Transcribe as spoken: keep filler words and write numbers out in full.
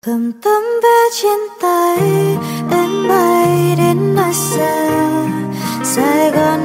cầm tấm vé trên tay, em bay đến nơi xa Sài Gòn